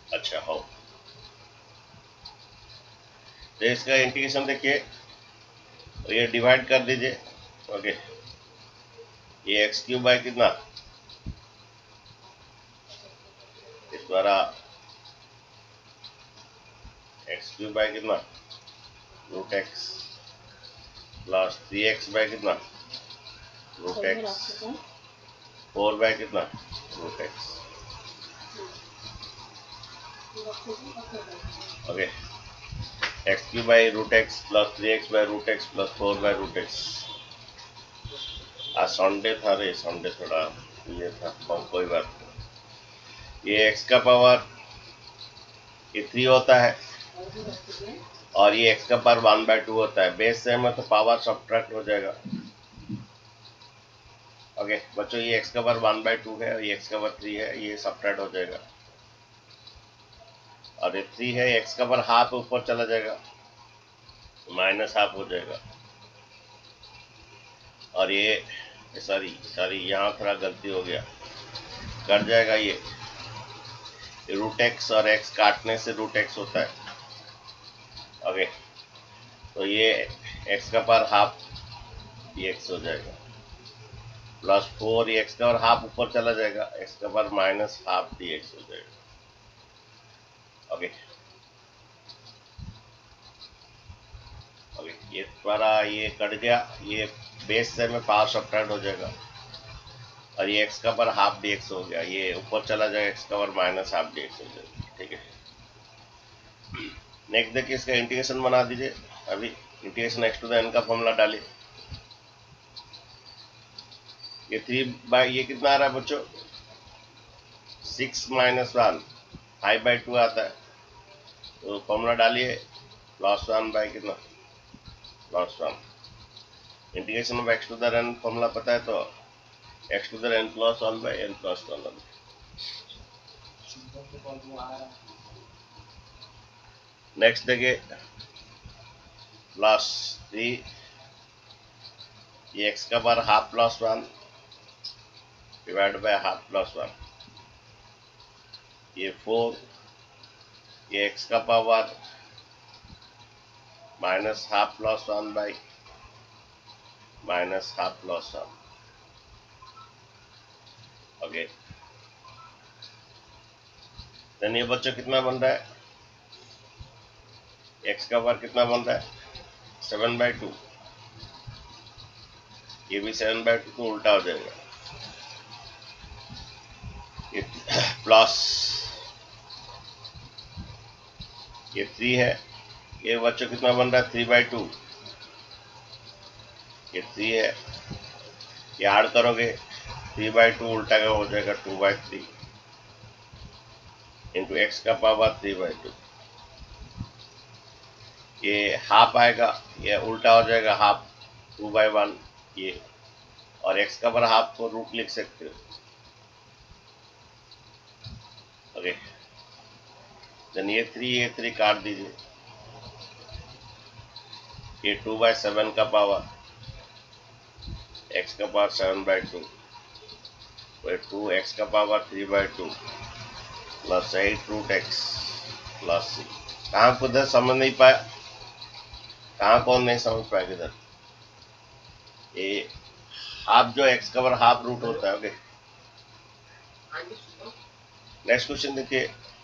अच्छा हो, तो इसका इंटीग्रेशन देखिए, तो ये डिवाइड कर दीजिए। ओके, ये एक्स क्यूब बाय कितना, इस द्वारा एक्स क्यूब बाय कितना root x plus 3x by कितना रूट एक्स 4 बाय कितना root x. Okay, x cube by root x plus 3x by root x plus 4 by root x. आज Sunday था रे, Sunday थोड़ा ये था, कोई बात नहीं। ये x का पावर ये 3 होता है और ये x का पावर 1/2 होता है। बेस से में तो पावर सब्ट्रैक्ट हो जाएगा। ओके बच्चों, ये x का पावर 1/2 है और ये x का पावर 3 है, ये सब्ट्रैक्ट हो जाएगा। और ये 3 है, x का पावर हाफ ऊपर चला जाएगा, माइनस हाफ हो जाएगा। और ये सॉरी यहाँ थोड़ा गलती हो गया, कट जाएगा ये रूट एक्स और x काटने से रूट एक्स होता है। ओके, तो ये x का पावर हाफ dx हो जाएगा प्लस 4 एक्स का और हाफ ऊपर चला जाएगा, एक्स का पावर माइनस हाफ dx हो जाएगा। ओके ओके, ये द्वारा ये कट गया, ये बेस से में पावर सब्ट्रैक्ट हो जाएगा और ये एक्स का पावर हाफ dx हो गया, ये ऊपर चला जाएगा, एक्स का पावर माइनस हाफ dx हो जाएगा। ठीक है, नेक्स्ट देखिए, इसका इंटीग्रेशन बना दीजिए। अभी integration x to the n का फॉर्मूला डालिए। ये 3 बाय ये कितना आ रहा है बच्चों, 6 माइनस 1 5/2 आता है। तो फॉर्मूला डालिए, प्लस 1 बाय कितना plus 1 integration of x to the n formula पता है, तो x to the n plus 1 by n plus 1। Next देखिए, प्लस 3 ये x का power half plus 1 divide by half plus 1, ये 4 ये x का power minus half plus 1 by minus half plus 1। Okay, then ये बच्चों कितना बन रहा है, x का पावर कितना बन रहा है 7/2, ये भी 7/2 तो उल्टा हो जाएगा। ये प्लस ये 3 है, ये बच्चों कितना बन रहा है 3/2, ये 3 है, ये ऐड करोगे 3/2 उल्टा का हो जाएगा 2/3 इंटू एक्स का पावर 3/2। ये हाफ आएगा, ये उल्टा हो जाएगा हाफ 2/1 ये, और एक्स का पावर हाफ को रूट लिख सकते हो। ओके, देन ये 3 काट दीजिए, ये 2/7 का पावर एक्स का पावर 7/2 2 एक्स का power 3/2 plus 8 root x plus c. कहाँ को इधर समझ नहीं पाया, कहाँ कौन नहीं समझ पाया किधर, ये हाफ जो एक्स का पावर हाफ रूट होता है। ओके, नेक्स्ट क्वेश्चन देखिए,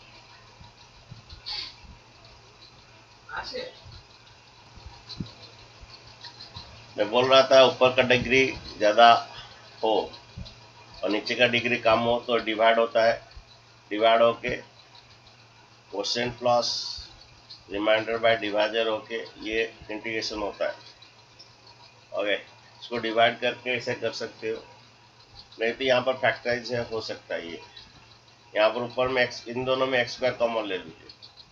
मैं बोल रहा था ऊपर का डिग्री ज्यादा हो और नीचे का डिग्री कम हो तो डिवाइड होता है, डिवाइड होके quotient plus remainder by divisor होके ये इंटीग्रेशन होता है। ओके, इसको डिवाइड करके ऐसे कर सकते हो, नहीं तो यहाँ पर फैक्टराइज हो सकता है। ये यहाँ पर ऊपर में x, इन दोनों में x स्क्वायर कॉमन ले लीजिए,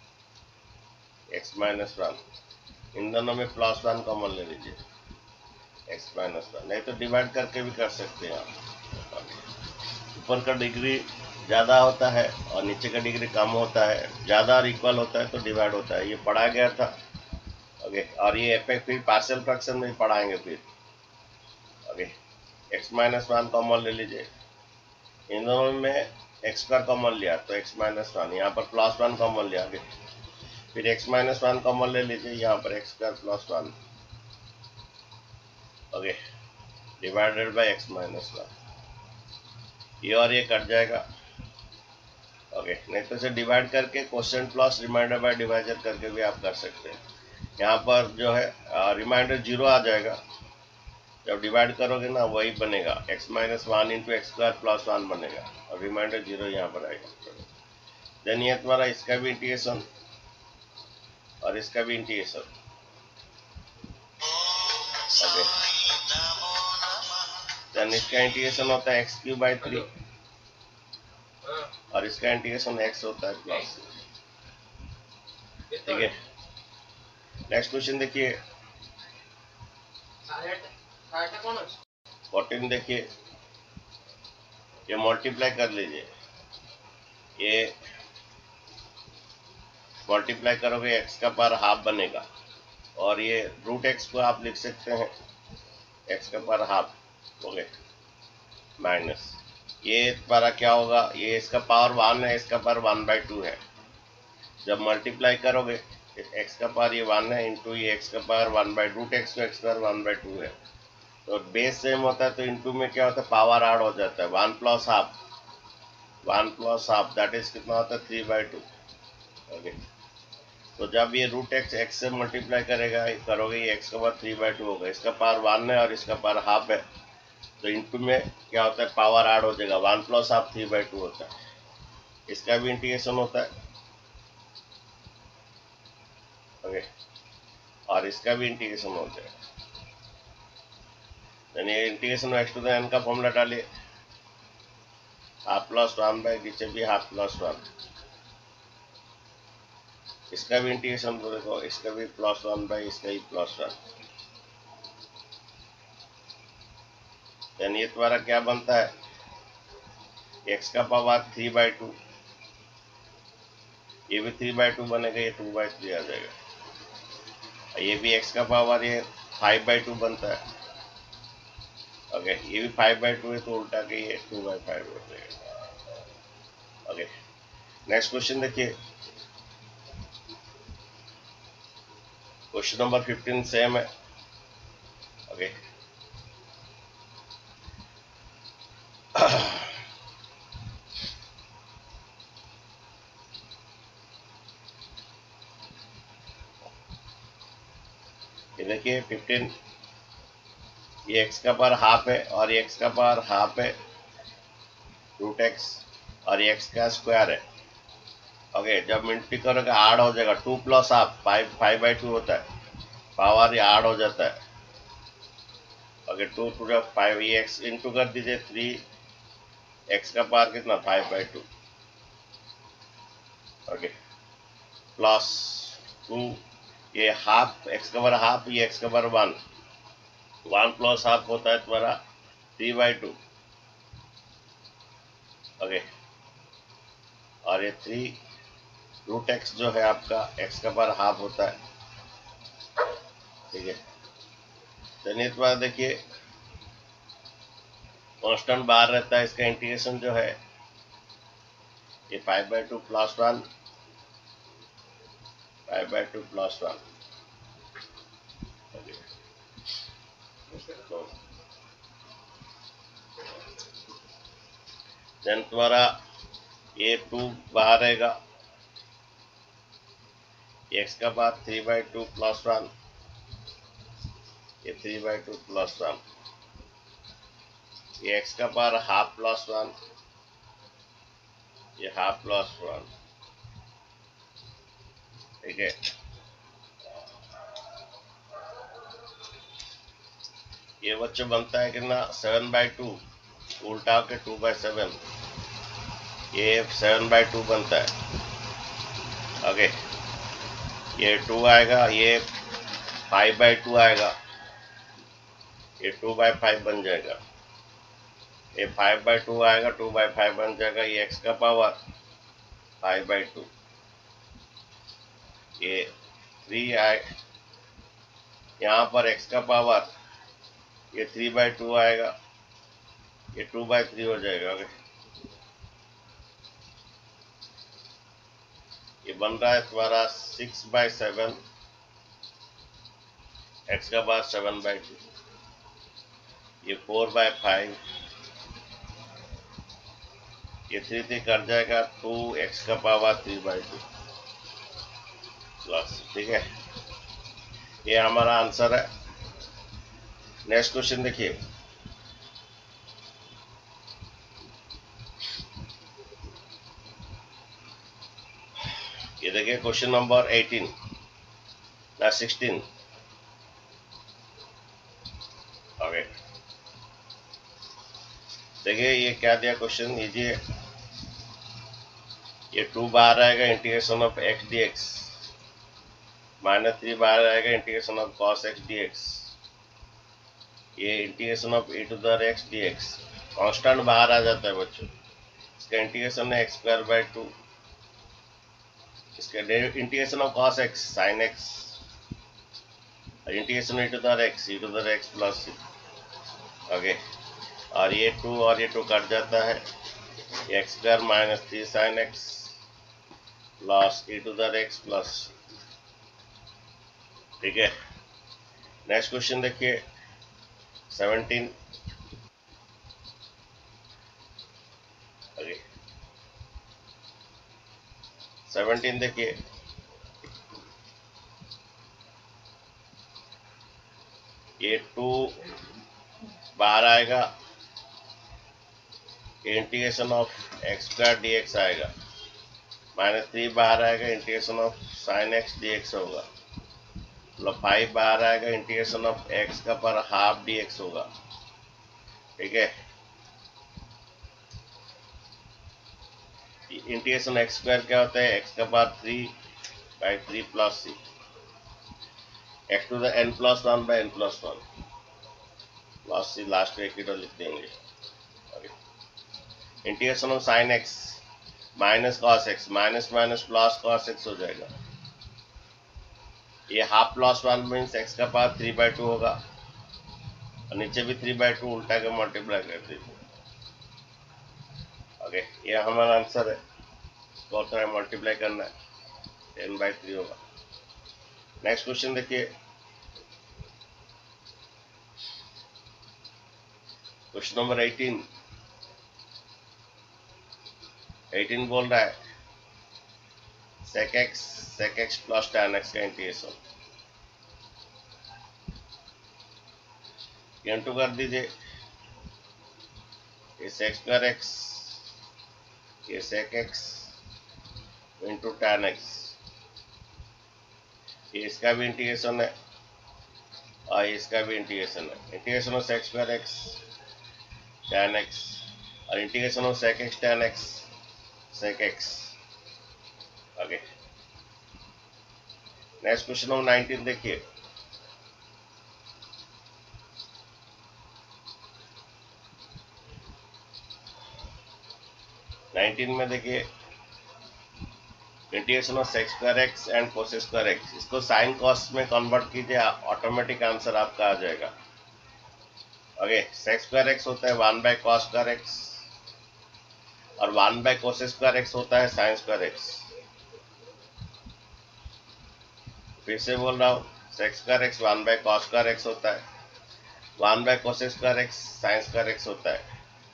x माइनस 1, इन दोनों में प्लस 1 कॉमन ले लीजिए, x माइनस 1, नहीं तो डिवाइड करके भी कर सकते हैं आप। ऊपर का डिग्री ज़्यादा होता है और नीचे का डिग्री कम होता है, ज़्यादा और इक्वल होता है तो डिवाइड होता है, ये पढ़ा गया था। ओके, और ये इफेक्ट फिर पार्शियल फ्रैक्शन में पढ़ाएंगे फिर। ओके, x माइनस 1 कॉमन ले लीजिए, इन दोनों में एक्स स्क्वायर कॉमन लिया तो x माइनस वन, यहाँ पर प्लस वन कॉमन लिया, फिर x माइनस वन कॉमन ले लीजिए, यहाँ पर x square plus one, okay, divided by x minus one, ये और ये कट जाएगा, ओके। नहीं तो इसे डिवाइड करके question plus remainder by divisor करके भी आप कर सकते हैं। यहाँ पर जो है रिमाइंडर जीरो आ जाएगा, जब डिवाइड करोगे ना वही बनेगा, x minus one into x square plus one बनेगा और रिमाइंडर जीरो यहाँ पर आएगा। देन ये तुम्हारा इसका भी इंटीग्रेशन और इसका भी इंटीग्रेशन, ओके। देन इसका इंटीग्रेशन होता है एक्स क्यूब बाई 3 और इसका इंटीग्रेशन x होता है प्लस, ठीक है। नेक्स्ट क्वेश्चन देखिए 14, देखिए ये मल्टीप्लाई कर लीजिए, ये मल्टीप्लाई करोगे x का पावर हाफ बनेगा और ये रूट x को आप लिख सकते हैं x का पावर हाफ, ओके, माइनस ये तुम्हारा क्या होगा, ये इसका पावर वन है, इसका पावर 1/2 है। जब मल्टीप्लाई करोगे x का पावर ये वन है इंटू ये x का पावर रूट x को x पावर 1/2 है, तो बेस सेम होता है तो इंटू में क्या होता है, पावर ऐड हो जाता है, 1 प्लस हाफ दैट इज कितना होता है 3/2, ओके। तो जब ये रूट x से मल्टीप्लाई करोगे ये x का पावर 3/2 होगा, इसका पावर 1 है और इसका पावर हाफ है, तो इंटू में क्या होता है, पावर ऐड हो जाएगा, 1 प्लस हाफ 3/2 होता है। इसका भी इंटीग्रेशन होता है, ओके, और इसका भी इंटीग्रेशन हो जाएगा। यानी integration x to the n का फॉर्मूला डालिए, हाफ प्लस वन बाई नीचे भी हाफ प्लस वन, इसका भी इंटीग्रेशन तो देखो, इसका भी प्लस वन बाई इसका भी प्लस वन, यानी ये तुम्हारा क्या बनता है, x का पावर 3/2, ये भी 3/2 बनेगा, ये 2/3 आ जाएगा, ये भी x का पावर ये 5/2 बनता है, ओके, ये भी 5/2 है तो उल्टा के ये 2/5 हो जाएगा, ओके। नेक्स्ट क्वेश्चन देखिए, क्वेश्चन नंबर 15 सेम है, ओके। ये देखिए 15, ये x का पावर हाफ है और ये x का पावर हाफ है रूट x और ये x का स्क्वायर है, ओके। जब मल्टीप्लाई करोगे ऐड हो जाएगा, 2 प्लस हाफ 5/2 होता है, पावर ये ऐड हो जाता है, ओके। 2 टू द 5, ये x इंटू कर दीजिए 3, x का पावर कितना 5/2, ओके, प्लस 2, ये हाफ x का पावर हाफ, ये x का पावर 1 प्लस हाफ होता है तुम्हारा 3/2, ओके, और ये 3 रूट x जो है आपका x का पावर हाफ होता है, ठीक है। चलिए तुम्हारा देखिए कांस्टेंट बाहर रहता है, इसका इंटीग्रेशन जो है ये 5/2 प्लस 1, 5/2 प्लस 1, देन तुम्हारा ये 2 बाहर रहेगा, x का पावर 3/2 प्लस 1, ये 3/2 प्लस 1, ये x का पावर हाफ प्लस 1, ये हाफ प्लस 1, ठीक है। ये बच्चों बनता है कितना 7/2, उल्टा के 2/7, ये 7/2 बनता है, ओके। ये 2 आएगा, ये 5/2 आएगा, ये 2/5 बन जाएगा, ये 5/2 आएगा, 2/5 बन जाएगा, ये x का पावर 5/2, ये 3 आए, यहाँ पर x का पावर ये 3/2 आएगा, ये 2/3 हो जाएगा, ओके। बन रहा है तुम्हारा 6/7, एक्स का पावर 7/2, ये 4/5, ये 3 कट जाएगा, 2x का पावर 3/2 प्लस। ठीक है, ये हमारा आंसर है। नेक्स्ट क्वेश्चन देखिए, ये देखिए क्वेश्चन नंबर 18 ना 16। ओके, देखिए ये क्या दिया क्वेश्चन, लीजिए ये 2 बाहर आएगा, इंटीग्रेशन ऑफ x dx, -3 बाहर आएगा, integration of cos x dx, ये integration of e⁻x dx, constant बाहर आ जाता है बच्चों, इसका इंटीग्रेशन है x²/2, इसका integration of cos x sin x, integration e⁻x plus c। Okay, और ये 2 और ये 2 कट जाता है, x² - 3 sin x plus e⁻x plus. ठीक है, नेक्स्ट क्वेश्चन देखिए 17। ओके, 17 देखिए, ये 2 बाहर आएगा, इंटीग्रेशन ऑफ x² dx आएगा, -3 बाहर आएगा, integration of sin x dx होगा, मतलब 5 बाहर आएगा, इंटीग्रेशन ऑफ x का पर हाफ dx होगा। ठीक है, इंटीग्रेशन x² क्या होता है, x का power 3/3 plus c, x⁻n+1/n+1 plus c, last में एक लिख देंगे। Integration of sin x minus cos x, minus minus plus cos x हो जाएगा, ये हाफ प्लस 1 मीन्स x का पावर 3/2 होगा, और नीचे भी 3/2 उल्टा के मल्टीप्लाई कर दीजिए। ओके, ये हमारा आंसर है, बहुत सारा मल्टीप्लाई करना है, 10/3 होगा। नेक्स्ट क्वेश्चन देखिए, क्वेश्चन नंबर 18 बोल रहा है sec x plus tan x का इंटीग्रेशन, इंटू कर दीजिए, ये sec²x, ये sec x into tan x, ये इसका भी इंटीग्रेशन है और इसका भी इंटीग्रेशन है, integration of sec²x tan x और integration of sec x tan x sec x। Okay, next question number 19 देखिए, में देखिए integration of sec²x and cos²x, इसको साइन कॉस में कन्वर्ट कीजिए, ऑटोमेटिक आंसर आपका आ जाएगा। ओके, sec²x होता है 1/cos²x और 1/cos² होता है sin²x। फिर से बोल रहा हूँ, sec²x 1/cos² होता है, 1/cos² sin² होता है,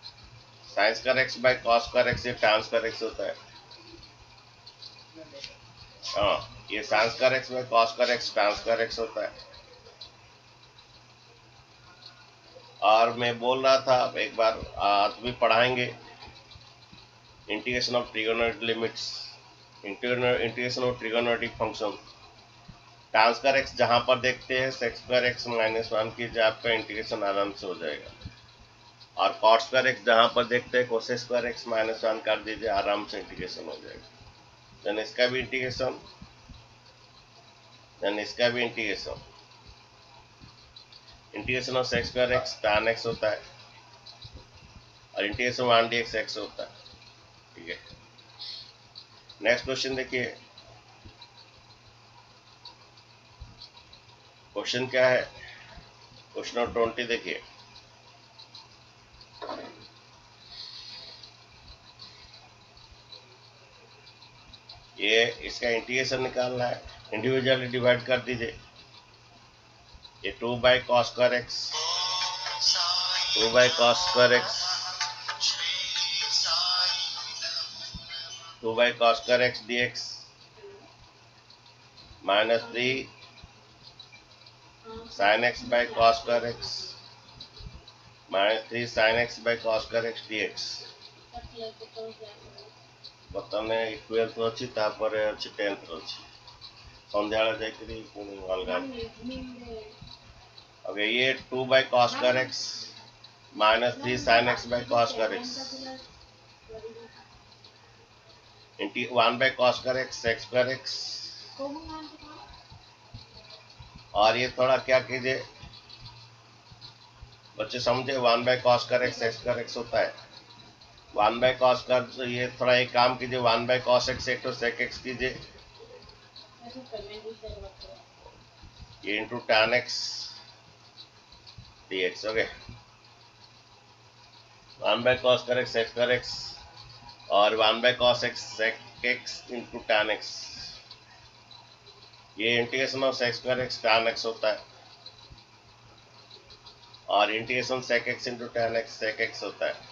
sin²x/cos² ये tan² होता है। हाँ, ये sin²x/cos² tan² होता है। और मैं बोल रहा था एक बार, आज भी पढ़ाएंगे integration of trigonometric limits, integration of trigonometric function, tan² जहां पर देखते हैं sec²x -1 कीजिए, आपका इंटीग्रेशन आराम से हो जाएगा, और cos² जहां पर देखते हैं cos² -1 कर दीजिए, आराम से इंटीग्रेशन हो जाएगा। देन इसका भी इंटीग्रेशन, देन इसका भी integration, integration of sec² tan x होता है और इंटीग्रेशन 1 dx x होता है। ठीक है, नेक्स्ट क्वेश्चन देखिए, क्वेश्चन क्या है, क्वेश्चन नंबर 20 देखिए, ये इसका इंटीग्रेशन निकालना है, इंडिविजुअली डिवाइड कर दीजिए। ये 2 by cos square x, 2 by cos square x, 2 by cos square x d x minus 3 sine x by cos square x minus 3 sine x by cos square x d x. ବର୍ତ୍ତମାନ 12th ଅଛି, ତାପରେ ଅଛି 10th ଅଛି, ସନ୍ଧ୍ୟାବେଳେ ଯାଇକରି ପୁଣି ଅଲଗା। Okay, ये 2 by cos square x minus 3 sine x by cos square x into 1 by cos square x x square x. और ये थोड़ा क्या कीजिए बच्चे समझे, 1 by cos square x x square x होता है 1 बाई कॉस स्क्वायर। तो ये थोड़ा एक काम कीजिए, 1 बाई कॉस एक्स एक तो सेक एक्स कीजिए, ये into tan x d x. Okay, 1 by cos square x x square x और 1 by cos x sec x into tan x. ये integration of sec square x tan x होता है और integration sec x into tan x sec x होता है।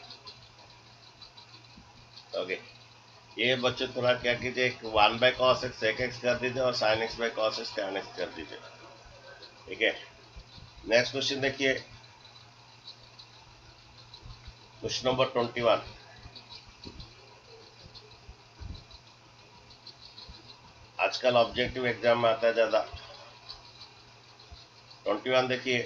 Okay, ये बच्चे थोड़ा क्या कीजिए, 1 by cos x sec x कर दीजिए और sine x by cos x tan x कर दीजिए। ठीक है, नेक्स्ट क्वेश्चन देखिए, क्वेश्चन नंबर 21। आजकल ऑब्जेक्टिव एग्जाम में आता है ज्यादा। 21 देखिए,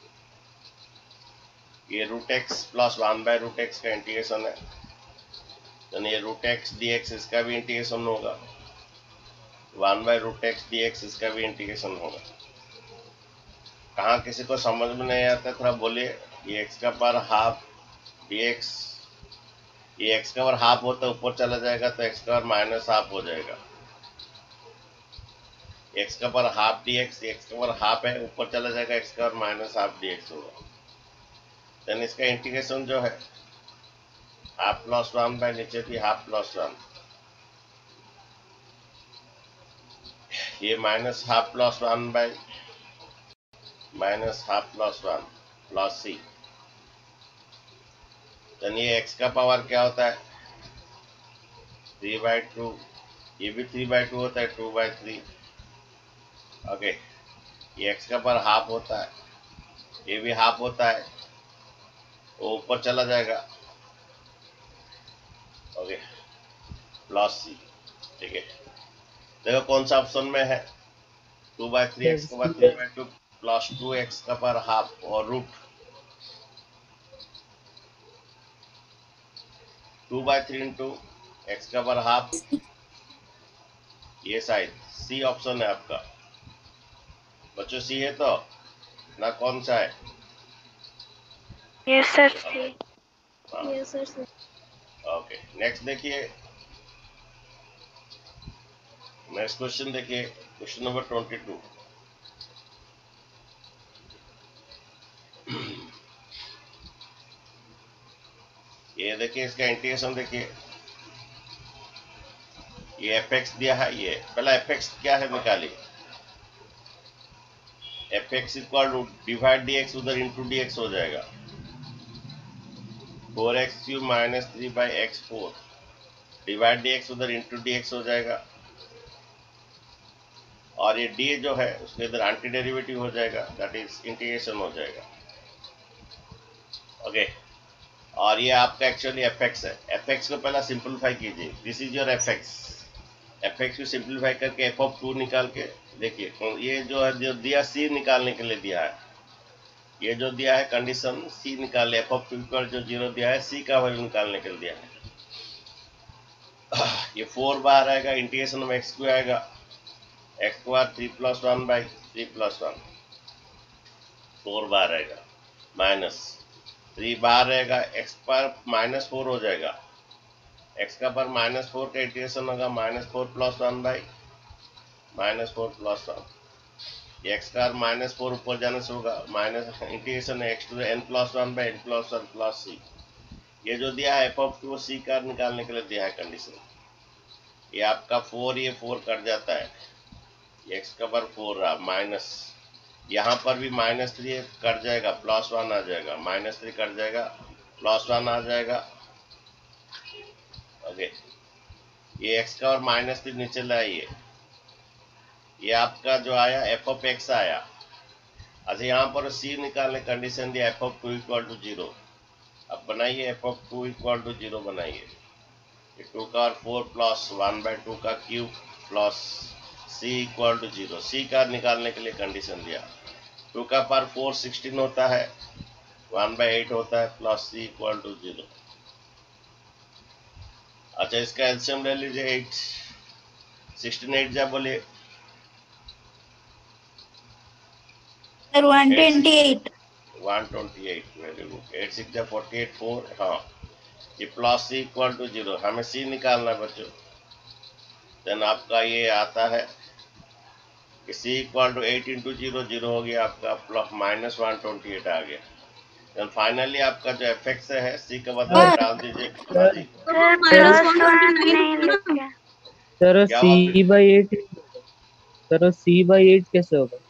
ये root x plus 1 by root x का इंटीग्रेशन है, यानी ये रूट एक्स डी एक्स इसका भी इंटीग्रेशन होगा, 1 by root x d x इसका भी इंटीग्रेशन होगा। कहाँ किसी को समझ में नहीं आता थोड़ा बोलिए। ये एक्स का पावर हाफ डी एक्स, ये एक्स का पावर हाफ होता है ऊपर चला जाएगा तो एक्स का पावर माइनस हाफ हो जाएगा। एक्स का power half d x, x का पावर हाफ है ऊपर चला जाएगा एक्स का power minus half d x होगा। देन इसका इंटीग्रेशन जो है हाफ प्लस 1 बाई नीचे थी हाफ प्लस 1, ये minus half plus 1 by minus half plus 1 plus c. Then ये एक्स का पावर क्या होता है 3/2, ये भी 3/2 होता है 2/3। ओके, ये एक्स का पावर हाफ होता है, ये भी हाफ होता है, वो ऊपर चला जाएगा। Okay, plus c. ठीक है, देखो कौन सा ऑप्शन में है, 2/3 एक्स का पावर 3/2 प्लस 2 एक्स का पावर हाफ और रूट 2/3 इंटू एक्स का पावर हाफ। ये साइड सी ऑप्शन है आपका बच्चों, सी है तो ना, कौन सा है? Yes sir, C. Yes sir. Okay, next देखिए, नेक्स्ट क्वेश्चन देखिए, क्वेश्चन नंबर 22। ये देखिए, इसका इंटीग्रेशन देखिए, ये एफ एक्स दिया है, ये पहला एफ एक्स क्या है निकालिए, f x equal to divide d x उधर इंटू डी एक्स हो जाएगा, 4x³ minus 3/x4 divide d x उधर इंटू डी एक्स हो जाएगा, और ये डी जो है उसके इधर एंटी डेरिवेटिव हो जाएगा, दैट इज इंटीग्रेशन हो जाएगा। ओके, और ये आपका एक्चुअली एफ एक्स है, एफ एक्स को पहला सिंपलीफाई कीजिए, this is your f x. F x को सिंपलीफाई करके एफ ऑफ 2 निकाल के देखिए, ये जो है जो दिया सी निकालने के लिए दिया है, ये जो दिया है कंडीशन सी निकाल, एफ ऑफ 2 पर जो 0 दिया है सी का वैल्यू निकालने के लिए दिया है। ये 4 बार आएगा, इंटीग्रेशन में एक्स क्यू आएगा, एक्स के बाद 3 + 1/3 + 1 4 बार आएगा, माइनस 3 बार रहेगा, एक्स पर -4 हो जाएगा, एक्स का पर -4 का इंटीग्रेशन होगा -4 + 1/-4 + 1, ये एक्स का -4 ऊपर जाने से होगा माइनस इंटीग्रेशन है x to the n + 1/n + 1 + c। ये जो दिया है f of 2 c का निकालने के लिए दिया है कंडीशन। ये आपका 4, ये 4 कट जाता है, एक्स का पावर 4 रहा, माइनस यहाँ पर भी -3 कट जाएगा, +1 आ जाएगा, -3 कट जाएगा, +1 आ जाएगा। ओके, ये एक्स का और -3 नीचे लाइए, ये आपका जो आया एफ ऑफ एक्स आया। अच्छा, यहाँ पर सी निकालने कंडीशन दिया f(2 = 0). अब बनाइए f(2 = 0) बनाइए, 2 का और 4 प्लस 1/2 का क्यूब प्लस c = 0। सी का निकालने के लिए कंडीशन दिया, 2 का पावर 4 16 होता है, 1/8 होता है, प्लस c = 0। अच्छा, इसका एलसीएम ले लीजिए, 8 16 8 जा बोलिए, सर 128। 128, very good. 8 6 जा 48, 4, हाँ, ये प्लस c = 0, हमें c निकालना है बच्चों। देन आपका ये आता है कि c = 8 × 0 0 हो गया आपका, प्लस -128 आ गया। देन फाइनली आपका जो fx है c का बदला डाल दीजिए। हाँ जी, सर +1 नहीं लिखे। सर क्या हुआ फिर? c/8, सर c/8 कैसे होगा?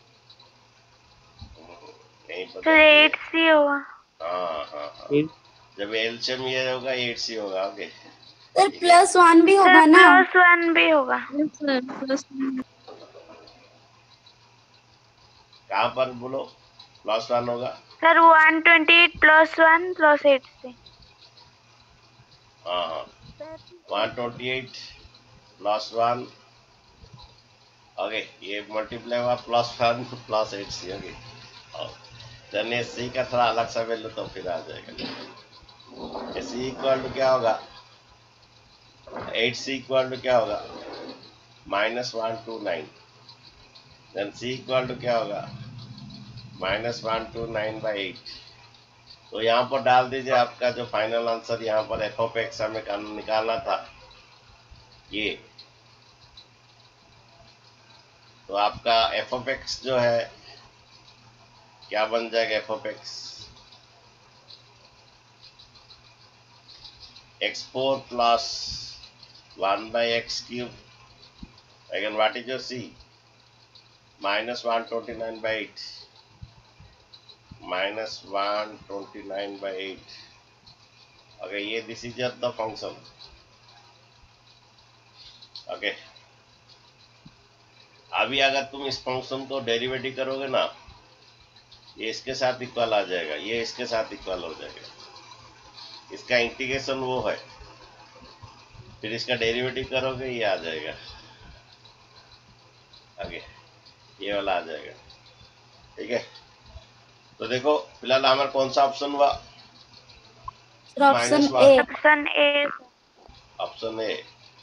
नहीं सर पता। 8c होगा। हाँ हाँ हाँ, 8 जब एलसीएम ये होगा 8c होगा। ओके, सर ठीक है। +1 भी होगा ना? +1 भी होगा। सर +1। कहाँ पर बोलो +1 होगा? Sir 128 +1 + 8c। हाँ हाँ, 128 + 1, ओके, ये मल्टीप्लाई हुआ +1 + 8c। ओके, देन ये c का थोड़ा अलग सा वैल्यू तो फिर आ जाएगा। ये c = क्या होगा, 8c = क्या होगा, -129। देन c = क्या होगा, -129/8। तो यहाँ पर डाल दीजिए आपका जो फाइनल आंसर, यहाँ पर एफ ऑफ एक्स हमें निकालना था ये। तो आपका एफ ऑफ एक्स जो है क्या बन जाएगा, f of x x4 + 1/x³। Again what is your c, -129/8, -129/8। Okay, ये this is the function. Okay, अभी अगर तुम इस फंक्शन को डेरिवेटिव करोगे ना, ये इसके साथ इक्वल आ जाएगा, ये इसके साथ इक्वल हो जाएगा। इसका इंटीग्रेशन वो है, फिर इसका डेरिवेटिव करोगे ये आ जाएगा, आगे ये वाला आ जाएगा। ठीक है, तो देखो फिलहाल हमारा कौन सा ऑप्शन हुआ, option -1, A. Option A. Option A.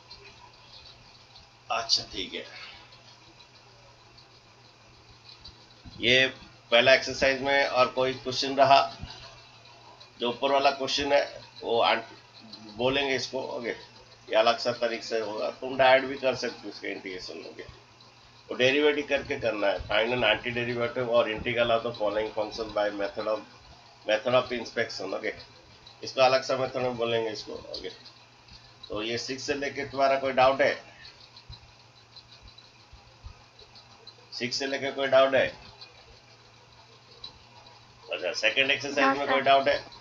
अच्छा ठीक है, ये पहला एक्सरसाइज में और कोई क्वेश्चन रहा, जो ऊपर वाला क्वेश्चन है वो बोलेंगे इसको। ओके, ये अलग सा तरीके से होगा, तुम डायरेक्ट भी कर सकते हो इसके इंटीग्रेशन। ओके, तो डेरिवेटिव करके करना है, फाइंड एन एंटी डेरिवेटिव और integral of the following function by method of inspection. Okay, इसको अलग सा मेथड में बोलेंगे इसको। ओके, तो ये 6 से लेके तुम्हारा कोई डाउट है, 6 से लेके कोई डाउट है? अच्छा, सेकंड एक्सरसाइज में कोई डाउट है?